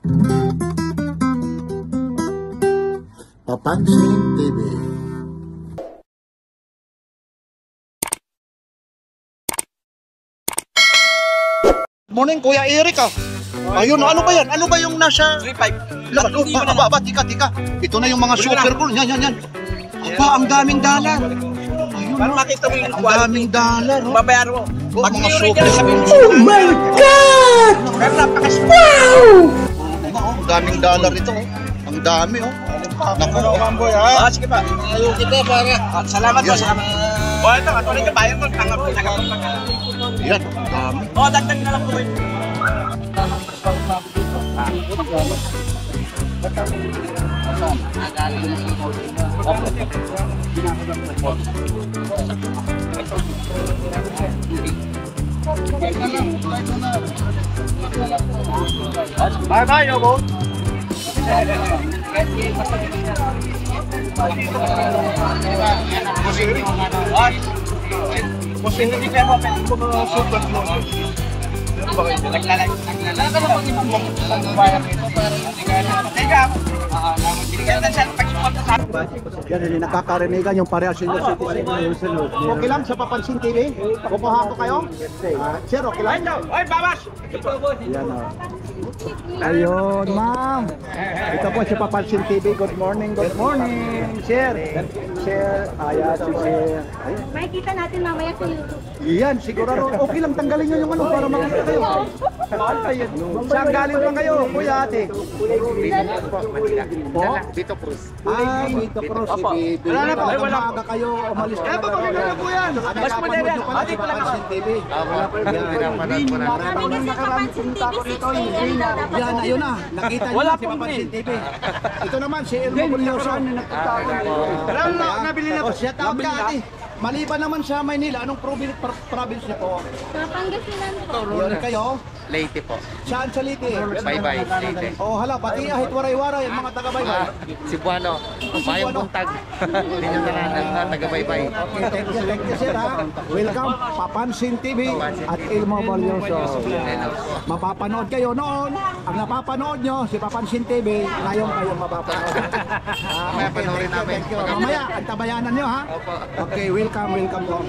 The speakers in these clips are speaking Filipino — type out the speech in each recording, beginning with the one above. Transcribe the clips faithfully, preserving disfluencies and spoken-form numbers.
Papansin T V. Morning, Kuya Eric ah. Ayun, ano ba yan? Ano ba yung nasa... three five. Ano, ba, ba, ba, tika, tika. Ito na yung mga super cool. Yan, yan, yan. Aba, ang daming dollar. Ayun, Para makita mo yung ang daming dollar. Oh. babayaran mo. Oh, Pag mga yuri super. ka, sabihin mo. Oh my God! Pero napakas... Wow! Oh, oh, ang daming dollar ito. Oh. Ang dami, oh. Naku, oh. Ah, sige pa. Ayaw kita para. Ah, salamat po, salamat. O, ito, katuloy ka bayan mo. Tanggap mo, tanggap mo. Yan, ang dami. O, dagdag na lang po rin. Bye bye, Yobo. Kasi hindi kaya mo, pwede ko mga super mo. Naglalag, naglalag ka na pag ibang bayan nito para hindi ka na. Teka, hindi ka na siya pag-support sa akin. Yan, hindi nakakarinigan yung parehas senior citizen. Okay lang sa Papansin T V? Kukuha ko kayo? Uh, sir, okay lang? Oy, babas! Yan o. Ayun, ma'am. Ito po si Papansin T V. Good morning, good morning. Sir, sir, ayan si sir. Ayun. Makikita natin mamaya sa YouTube. Yan, sigurado. Okay lang, tanggalin nyo yung ano para makita kayo. Ayun. Saan galing pa kayo, kuya ate? Po? Dito Cruz. Ah, dito Cruz. Wala na po. Ay, wala po. Maaga kayo, umalis ka Eh, papakita na po yan. Mas mo na yan. Pala si Papansin T V. Wala po yung pinapanood ko na. Marami kasi Papansin T V si Stay na dapat. Yan, ayun na. Nakita niyo Wala na si pong Papansin T V. Ito naman si Elmo Bulyoso. Wala na, nabili na O, po. shout out ka ate. Maliban naman sa Maynila, anong province, province niyo po? Pangasinan po. Yun kayo? Leyte po. Saan sa Leyte? Bye-bye, Leyte. Oh, hala, pati ahit waray-waray, yung mga taga-baybay. Ah, Cebuano. Mayong buntag. Hindi nyo na na taga-bye-bye. Okay, thank you, thank you sir ha. Welcome, Papansin T V at Elmo Bulyoso. Mapapanood kayo noon. Ang napapanood nyo, si Papansin T V, ngayon kayo mapapanood. Ah, Mamaya okay, panoorin thank you, namin. thank you. Mamaya, ang tabayanan nyo ha. Okay, welcome, welcome po.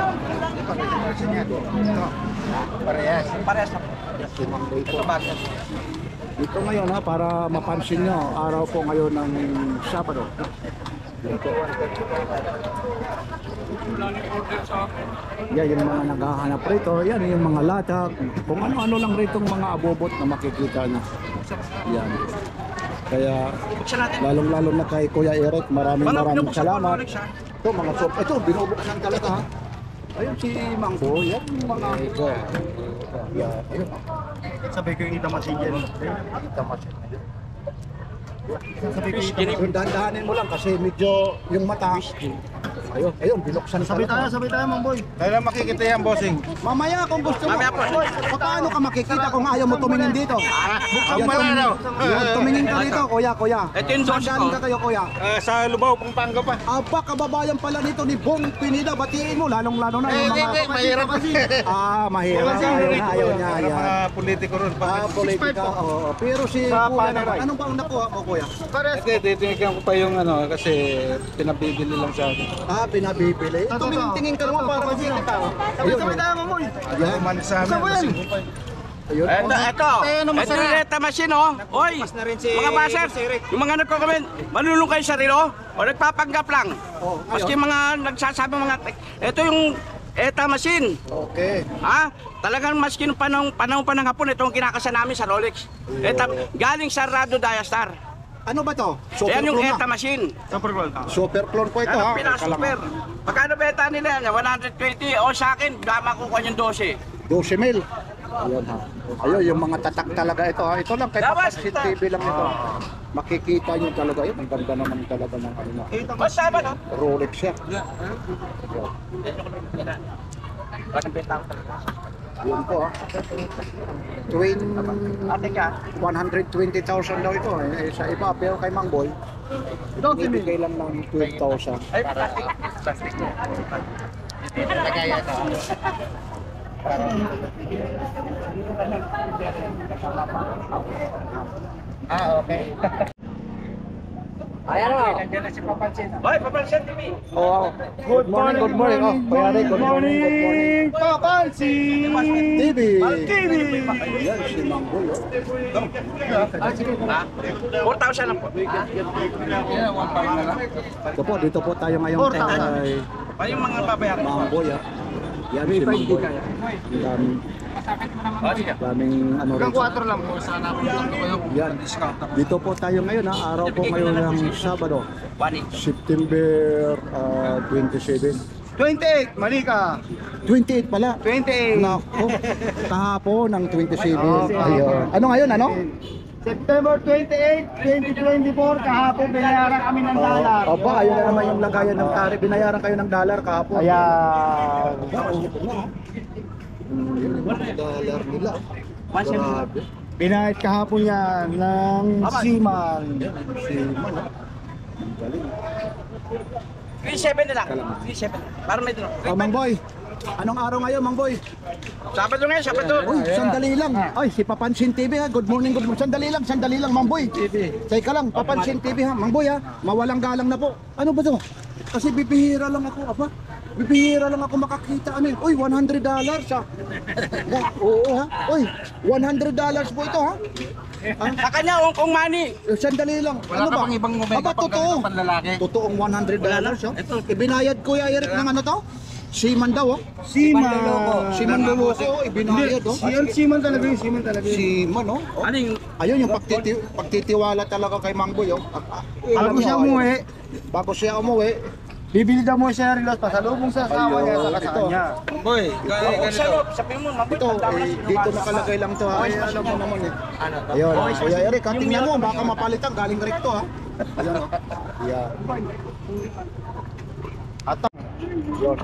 Parehas. Parehas na po. Ito Dito ngayon ha, para mapansin nyo, araw po ngayon ng Sabado. Dito. Yan yung mga naghahanap rito, yan yung mga latak, kung ano-ano lang rito mga abobot na makikita na. Yan. Kaya lalong-lalo na kay Kuya Eric, maraming maraming salamat. Ito mga soap, ito binubuksan talaga ha. Ayun si Manggo, yan yung mga ito. Yan, ayun. Sabi ko yung itamasin dyan. Itamasin. Sabi ko itamasin. Dahan-dahanin mo lang kasi medyo yung mata. Ayun, ayun, binuksan Sabay tayo, sabay tayo, Mamboy. Kailan makikita yan, bossing? Mamaya kung gusto mo. Mamaya po. Paano ka makikita kung ayaw mo tumingin dito? Buksan Yan, mo na, no? Yan, tumingin ka dito, kuya, kuya. Ito yung Saan dose galing ko. ka kayo, kuya? Uh, sa Lubao, Pampanga pa. Aba, kababayan pala nito ni Bong Pinida. Batiin mo, lalong-lalo na yung mga... mahirap kasi. Ah, mahirap. Ayaw na, ayaw niya. Para Yan. mga politiko ron. Ah, politika. Oo. Pero si Sa kuya naman, Paneray. anong bang nakuha mo, kuya? Hindi, titinigyan ko pa yung ano, kasi pinabibili lang sa akin. Ah, pinabibili. Tumingin-tingin ka naman para makita tao. Ayun, Sabay tayo, Mamboy. Yan. Man sa amin. Ayun. Ito, ito. Ito yung reta machine, oh. Oy, mga baser, yung mga nagko-comment, malulong kayo sa rilo, o nagpapanggap lang. Oh, Maski ayun. mga nagsasabi mga, ito yung eta machine. Okay. Ha? Talagang maski nung panahon, panahon pa ng hapon, ito ang kinakasa namin sa Rolex. Eta, galing sa Rado Diastar. Ano ba to? Yan yung clone eta na. machine. Super clone. Super clone po ito Yan ha. ang pinaka-super. Magkano beta nila yan? one hundred twenty. O sa akin, baka makukuha yung twelve. twelve mil. Ayun ha. Ayun yung mga tatak talaga ito ha. Ito lang kay Labas, Papansin ito. T V lang ito. Makikita nyo talaga yun. Ang ganda naman talaga ng ano na. Basta ba, no? Rolex siya. Yun po ha. Twin Ate ka. one hundred twenty thousand daw ito eh. Sa iba pero kay Mangboy ibigay lang ng twelve thousand. Ay, plastic. Plastic. Lagayan. Ah, okay. Ayan o. Nandiyan na si Papansin. Hoy, Papansin T V. Oh, good morning, good morning. Oh, Kuya Rick, good morning, good morning. Papansin. T V. T V. Yan, si Mangboy. four thousand lang po. Ito po, dito po tayo ngayon kay Pa yung mga babayaran. Mangboy. ah. Yan si Mangboy. Ang daming, Oh, sige. daming ano Hanggang rito. quattro lang po. Sana po lang kayo. Yan. Dito po tayo ngayon ha. Araw po ngayon ng Sabado. One eight. September ah, twenty-seven. twenty-eight, mali ka. twenty-eight pala. twenty-eight. Nako. Kahapon ng twenty-seven. Ayun. Ano ngayon ano? September twenty-eight, twenty twenty-four, kahapon binayaran kami ng dollar. Uh, opo, ayun na naman yung lagayan ng tari. Binayaran kayo ng dollar kahapon. Ayan. Hmm, yun yung dollar nila. Grabe. Binayad kahapon yan ng Siman. Si Mano. Ang galing. three seven na lang. three seven. Para may dito. Oh, Mang Boy. Anong araw ngayon, Mang Boy? Sabado ngayon, Sabado. Uy, sandali lang. Ay, si Papansin T V ha. Good morning, good morning. Sandali lang, sandali lang, Mang Boy. Teka lang, Papansin T V ha. Mang Boy ha, mawalang galang na po. Ano ba to? Kasi bibihira lang ako, apa? Bibihira lang ako makakita. Ano yun? Uy, one hundred dollars ha. Oh, oo ha. Uy, one hundred dollars po ito ha. Sa kanya, Hong Kong money. Eh, sandali lang. Wala ano ka ba? pang ibang omega Aba, pang totoo. ganito panlalaki. Totoong one hundred dollars ha. Ibinayad Kuya Eric ng ano to? Siman daw oh. Siman. Siman luloko, oh, ibinayad oh. Siman, Siman talaga yun, Siman talaga yun. Siman oh. Oh. Ano yung, Ayun yung pagtiti pagtitiwala talaga kay Mang Boy oh. Ah, ah, alam bago niyo, siya ayun. umuwi, Bago siya umuwi. bibili daw mo siya ng relos, pasalubong sa asawa niya, Ayun, saka sa ito. kanya. Boy, Huwag siya, sabihin mo, mabot, Ito, tanda mo na eh, si dito Lumas. nakalagay lang to ha. Ay, alam mo naman eh. ano to? Ayun, Kuya Eric, ha, tingnan mo, baka mapalitan, galing rin to ha. Ayan oh. Yeah. Atak. Yun.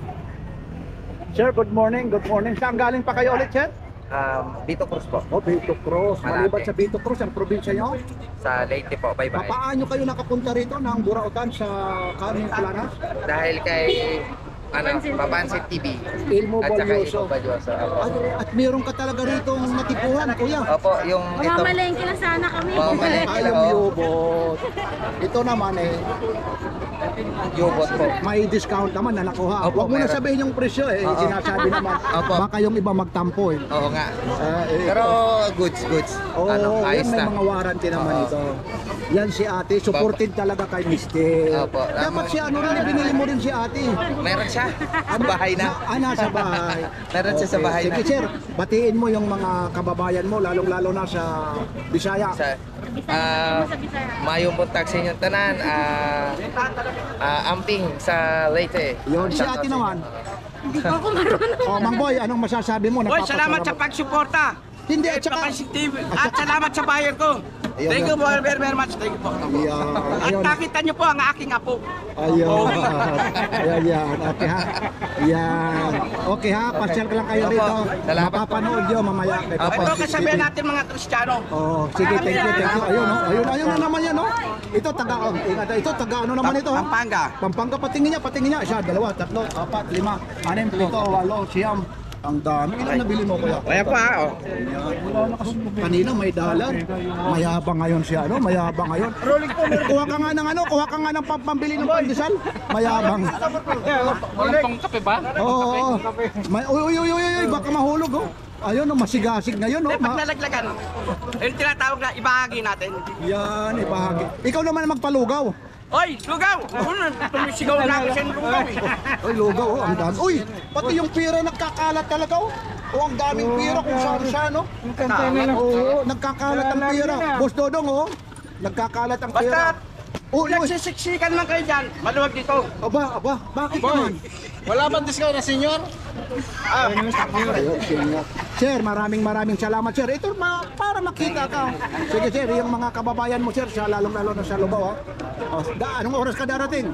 Sir, good morning, good morning. Saan galing pa kayo ulit, sir? Um, Vito Cruz po, Oh, Vito Cruz. Malate. Maliban sa Vito Cruz, ang probinsya nyo. sa Leyte po, bye-bye. Paano kayo nakapunta rito ng Burautan sa Carmen Planas? Dahil kay ano, Papansin T V Ilmo at saka Balyoso. Ilmo Balyoso. Opo. At, at meron ka talaga rito natipuhan, kuya. Opo, yung ito, Mamamalengke na sana kami. Mamamalengke. Ay, yung yubot. Ito naman eh, yubot po. may discount naman na nakuha. Opo, Huwag mo na meron. sabihin yung presyo eh, Oo. sinasabi naman. Opo. Baka yung iba magtampo eh. Oo nga. Ah, eh, Pero goods, goods. Oo, ano, yan ayos may na. mga warranty naman Oo. ito. Yan si ate, supported talaga kay mister. Opo. Dapat si ano rin, binili mo rin si ate. Meron siya. Sa bahay na. Ah, nasa bahay. Meron siya sa bahay na. Sige sir, batiin mo yung mga kababayan mo, lalong-lalo na sa Bisaya. Sa Bisaya, ah, ano sa Bisaya? mayong buntag sa inyong tanan, ah, ah, amping sa Leyte. Yun, si Shoutout ate sa inyo. naman. Hindi po ako marunong. Oh, Mang Boy, anong masasabi mo? Boy, salamat sa Napapasalamat- pagsuporta. Hindi, at At saka... Papansin T V. At salamat sa buyer ko. Ayun, Thank you ayun. very, very, very much. Thank you po. Ayan, At ayun. nakita niyo po ang aking apo. Ayun. Ayan, yan. Okay ha. Yan. Okay ha, pasyal ka lang kayo Opo. rito. Salamat po. Mapapanood nyo mamaya. Kay Opo. Ito kasabihan natin mga Kristiyano. Oh, sige, thank you, thank you. Ayun, oh. Ayun, ayun na naman yan, oh. Ito taga, oh. Ingat, ito taga ano naman ito, ha? Pampanga. Pampanga, patingin niya, patingin niya. Isa, dalawa, tatlo, apat, lima, anim, pito, walo, siyam. Ang dami. Ilan nabili mo, kuya? Kaya pa, oh. Kanina may dalan. Mayabang ngayon siya, ano? Mayabang ngayon. Kuha ka nga ng ano, kuha ka nga ng pam- pambili ng pandesal. Mayabang. Walang pang kape ba? Oo, oo, oo. May, uy, uy, uy, uy, uy, baka mahulog, oh. Ayun, oh, masigasig ngayon, oh. Eh, Ma- paglalaglagan. Yung tinatawag na ibahagi natin. Yan, ibahagi. Ikaw naman ang magpalugaw. Oy, lugaw! Ano, tumisigaw na ako sa lugaw eh. Ay, lugaw, oh, ang dami. Uy, pati yung pira nagkakalat talaga, oh. Oh, ang daming pira kung saan siya, no? Oo, nagkakalat ang pira. Boss Dodong, oh. Nagkakalat ang pira. Basta, Oh, kung uy. nagsisiksikan lang kayo dyan, maluwag dito. Aba, aba, bakit Boy, naman? wala bang discount na senior? Ah, Ayun, senior. Sir, maraming maraming salamat, sir. Ito, ma para makita ka. Sige, sir, yung mga kababayan mo, sir, sa lalong-lalo na sa Lubao, ha? Oh, da, anong oras ka darating?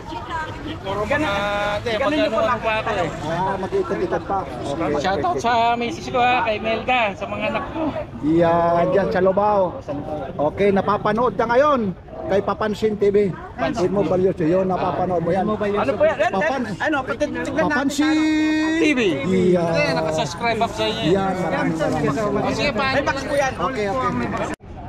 Ah, te, magkano ano pa ako eh. Ah, mag-ikot-ikot pa. Okay. Shoutout sa misis ko ha, kay Melda, sa mga anak ko. Yan, dyan sa Lubao. Okay, napapanood ka ngayon kay Papansin T V. Pansin mo Balyoso, yun, napapanood mo yan. ano po yan? Yan, Papan, Ano, tignan natin. Papansin T V. Yan. Hindi, nakasubscribe up sa inyo. Yan, maraming maraming salamat. O sige, paano May box po yan. Okay, okay.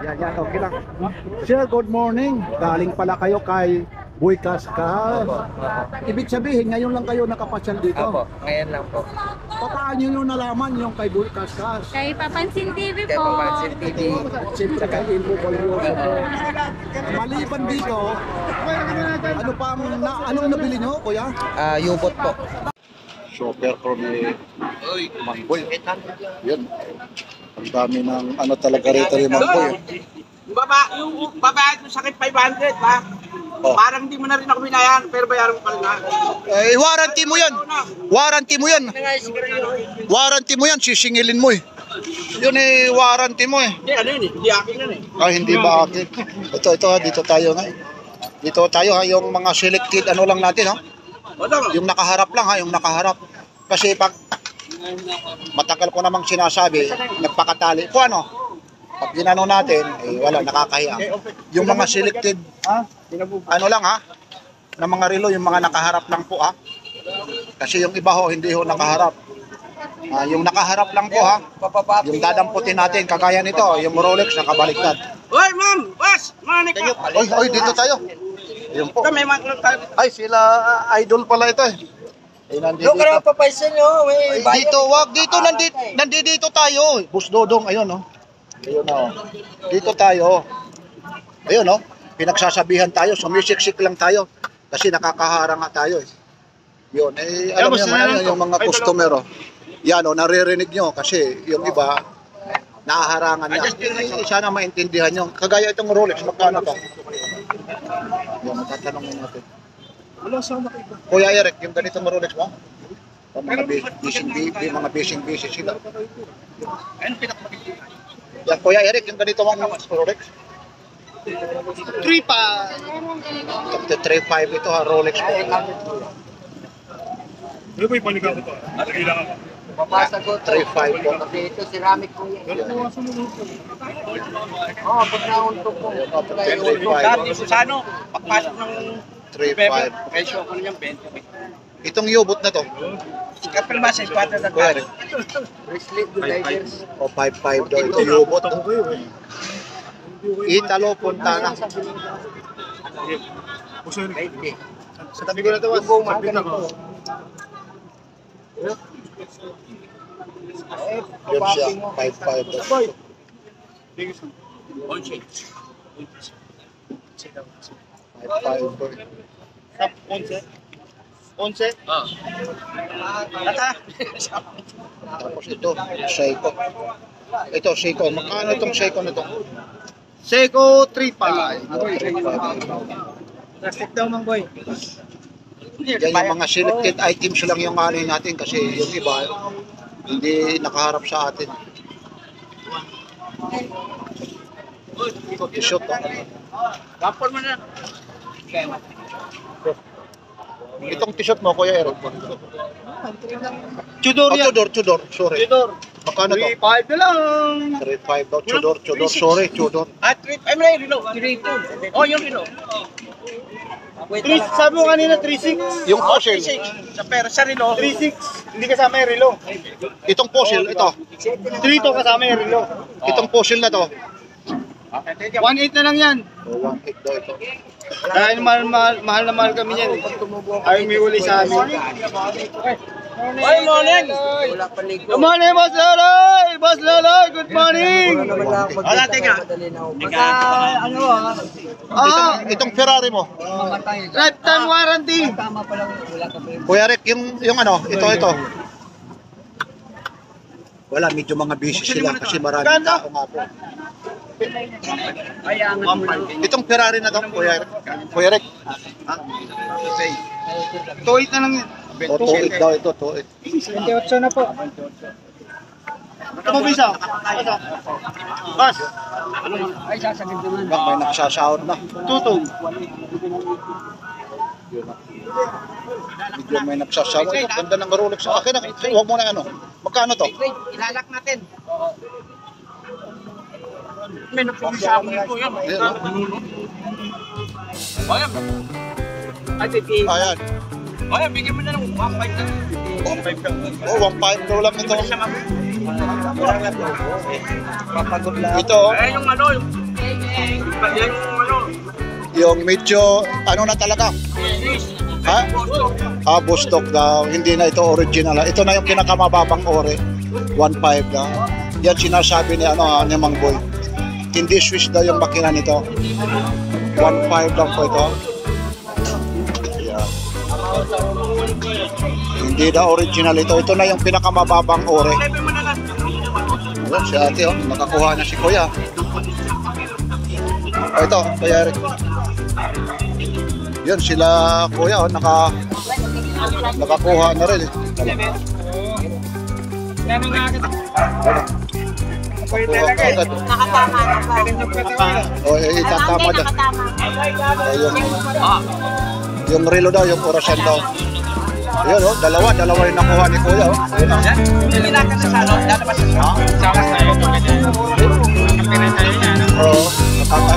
Yan, yan, okay lang. Sir, good morning. Galing pala kayo kay Boy Kaskal. Ibig sabihin, ngayon lang kayo nakapasyal dito. Apo, ngayon lang po. Paano nyo nalaman yung kay Boy Kaskal? Kay Papansin T V Kaya po. Papansin T V. Siyempre kay Ilmo Balyoso po. Maliban dito, ano pa ang na, anong nabili nyo, kuya? Ah, U-boat po. Super pro ni Mangboy. Yun. Ang dami ng ano talaga rito ni Mangboy. Yung baba, yung babayad mo sakit five hundred, ha? Oh. Parang hindi mo na rin ako binayan, pero bayaran mo pa rin ha. Eh, warranty mo yan. Warranty mo yan. Warranty mo yan, sisingilin mo eh. Yun eh, warranty mo eh. Hindi, ano yun eh, hindi akin yun eh. Ay, hindi ba akin? Ito, ito ha, dito tayo nga. Dito tayo ha, yung mga selected ano lang natin ha. O tama. Yung nakaharap lang ha, yung nakaharap. Kasi pag matagal ko namang sinasabi, nagpakatali. Kung ano, pag ginano natin, eh wala, nakakahiya. Yung mga selected, ano lang ha, ng mga relo, yung mga nakaharap lang po ha. Kasi yung iba ho, hindi ho nakaharap. Ah, yung nakaharap lang po ha, yung dadamputin natin, kagaya nito, yung Rolex nakabaliktad. Hoy, ma'am! Boss! Manik ka! Oy, oy, dito tayo. Ayun po. Ito, may mga tayo. Ay, sila ah, idol pala ito eh. Eh, nandito. Doon ka naman papaisan nyo. Ay, dito, wag dito, nandito, nandito tayo. Bus Dodong, ayun oh. Ayun oh. Dito tayo. Ayun oh. Pinagsasabihan tayo, sumisiksik lang tayo. Kasi nakakaharang nga tayo eh. Yun, eh, alam niyo naman yung mga customer oh. Yan oh, naririnig nyo kasi yung iba, nahaharangan na. Eh, sana maintindihan nyo. Kagaya itong Rolex, magkano to? Yung matatanongin natin. Kuya Eric, yung ganitong Rolex mo? O mga bising bibi, mga bising busy sila. Yan, Kuya Eric, yung ganito mong Rolex? three five. three five ito ha, Rolex po. Ano ba yung panigaw ko? Ano kailangan ko? Papasa ko to. three five po. Kasi ito, ceramic po yan. Oo, pag nauntok po. three five. Dati sa ano, pagpasok ng three five. presyo ko niyan, twenty. Itong U-boat na to. Kapil ba sa squatter na Kuya Eric. Bracelet, divers. O five five daw. Ito U-boat. no? Italo Fontana. twenty. Sa tabi ko na ito, Yung buong mga ganito. yun siya, five five. five five. Onse? Tata! Tapos ito, Seiko. Ito, Seiko. Magkano itong Seiko na ito? Seiko three five. Plastic daw, mang boy. Yan yung mga selected items lang yung ano natin kasi yung iba hindi nakaharap sa atin. Ito, t-shirt. Oh. Kapon mo na. Itong t-shirt mo, Kuya Eric. Tudor Oh, yan. Tudor, Tudor. Sorry. Tudor. Magkano to? three five na lang. three five daw. Tudor, Tudor. Sorry, Tudor. Ah, trip. Ay, may relo. three two. Oh, yung relo. Three, sabi mo kanina three six. Yung fossil. Sa pera, sa relo. three six. Hindi kasama yung relo. Itong fossil, ito. three two kasama yung relo. Itong fossil na to. one eight na lang yan. Oh, one eight daw ito. Dahil mahal, mahal, mahal na mahal kami yan. Ay, may uli sa amin. Ay, morning! Wala pa ligo. Good morning, Boss Laloy! Boss Laloy, good morning! Wala, teka. Basta, ano ah, Ah, Itong Ferrari mo. lifetime warranty. Kuya Rick, yung, yung ano, ito, ito. Wala, medyo mga busy sila kasi maraming tao nga po. Itong Ferrari na to, Kuya Rick. Kuya Rick. two eight na lang yan. O, two eight daw ito, two eight. twenty-eight na po. Ito mo, Bisa? Ito. Boss, Bak, may nagsasahod na. tutong. Medyo may nagsasahod. Ito, ganda ng Rolex. Akin na, huwag mo na ano. Magkano to? Ilalak natin. May napumisya ako nito yan. Ayan, no? O yan. Ay, titi. Ayan. O yan, bigyan mo na ng one five na. one five ka. Oh, one five daw lang ito. Siya mag- Ito, Eh, yung ano, yung yung ano, Yung medyo, ano na talaga? Ha? Ah, bustok daw. Hindi na ito original. ha? Ito na yung pinakamababang ore. one point five daw. Yan sinasabi ni, ano, ni Mang Boy. Hindi Swiss daw yung makina nito. one point five lang po ito. Yan. Hindi daw original ito. Ito na yung pinakamababang ore. Ayan, si ate, oh. Nakakuha na si Kuya. Oh, ito, Kuya Eric. Yan, sila Kuya, oh, naka, nakakuha na rin. Eh. Nakuha ka agad. Nakatama na ba? O, eh, itatama Ang daw. nakatama. Oh, yung, yung relo daw, yung orasan daw. Ayun, oh, dalawa, dalawa yung nakuha ni Kuya. Oh. Ayun, oh. Hindi na ka na sa ano, lalabas sa Ha? sawas tayo. Kapinay tayo niya, no? Oo, nakaka